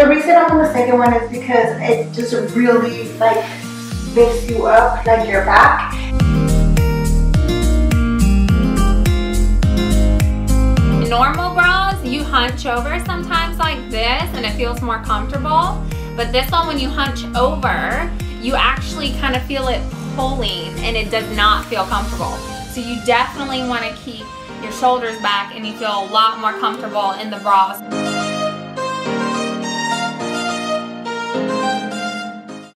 The reason I'm on the second one is because it just really like lifts you up, like your back. Normal bras, you hunch over sometimes like this and it feels more comfortable. But this one, when you hunch over, you actually kind of feel it pulling and it does not feel comfortable. So you definitely want to keep your shoulders back and you feel a lot more comfortable in the bras.